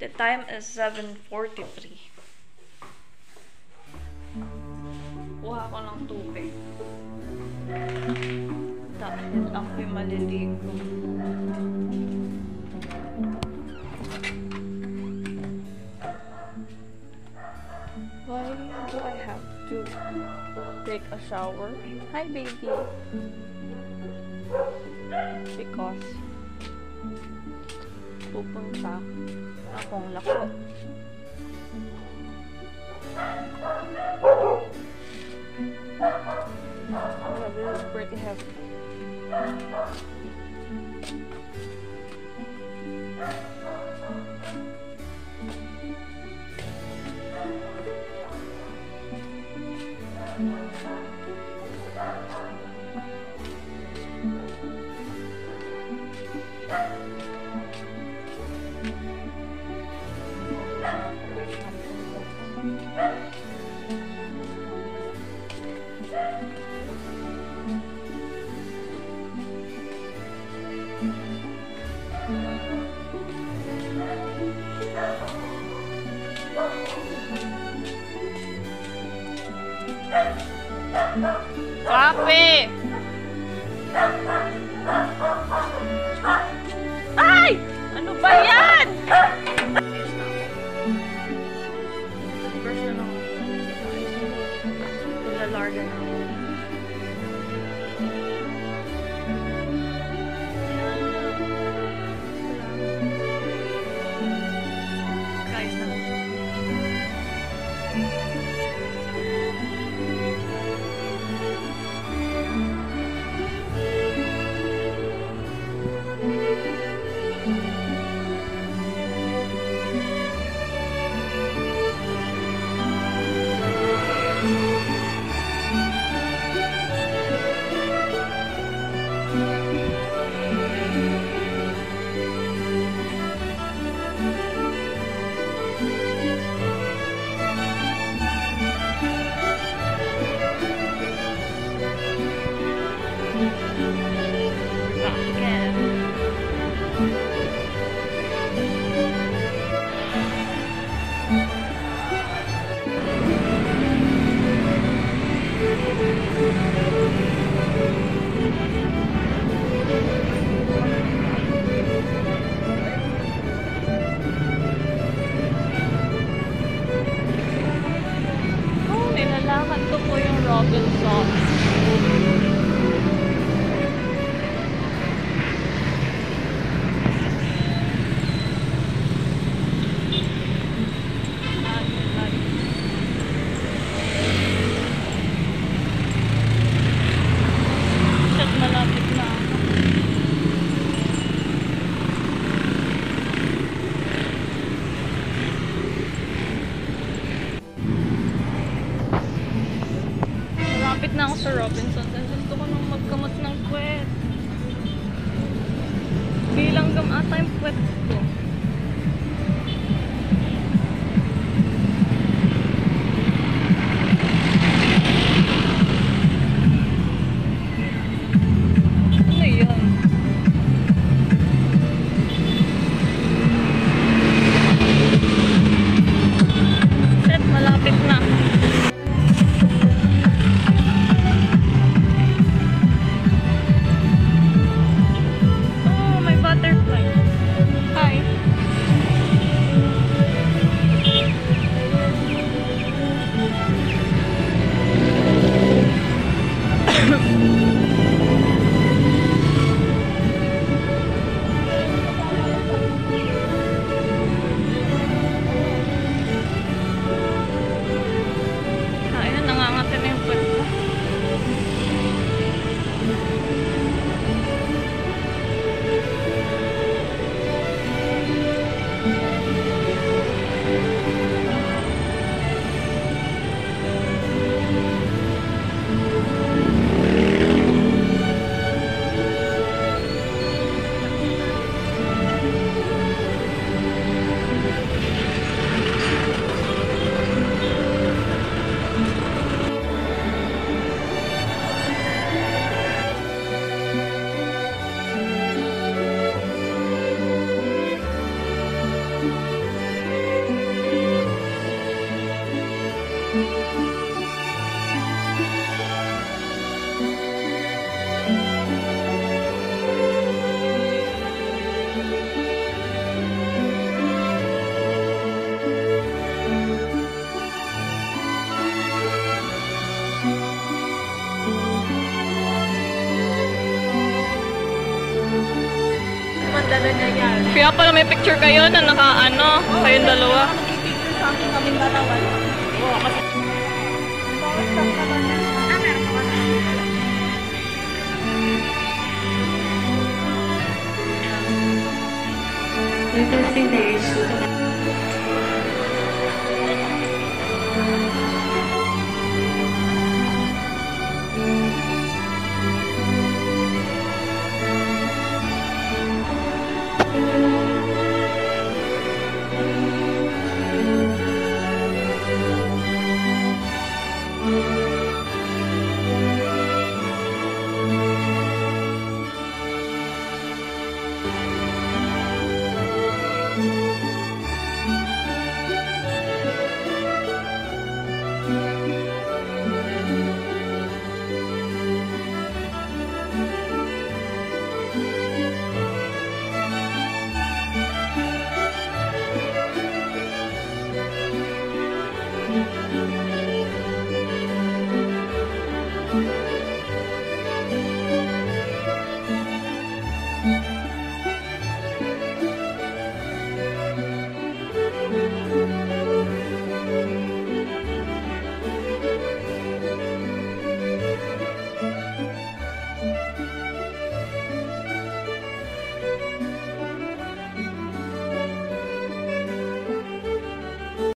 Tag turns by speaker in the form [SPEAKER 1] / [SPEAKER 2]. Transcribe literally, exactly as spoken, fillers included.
[SPEAKER 1] The time is seven forty-three. Kuha ko ng tubig. Tapos ako'y maliligo. Why do I have to take a shower? Hi, baby. Because pupunta akong lako. Oh, this is pretty heavy. Kape! Ay! Ano ba yan? Brush na lang. Lalarga na ako. Guys, na. Ito po yung Robinson. Shit, malapit na. Malapit na ako sa Robinson. Gusto ko nang magkamot ng puwet. Bilang gam ata yung puwet ko. Ano yun? Shit, malapit na. Kaya pala may picture kayo na naka ano, oh, kayong dalawa.
[SPEAKER 2] Mag-picture sa akin kaming dalawa. Oo, kasi... Ah, meron pa na.
[SPEAKER 3] Ito si Daisy.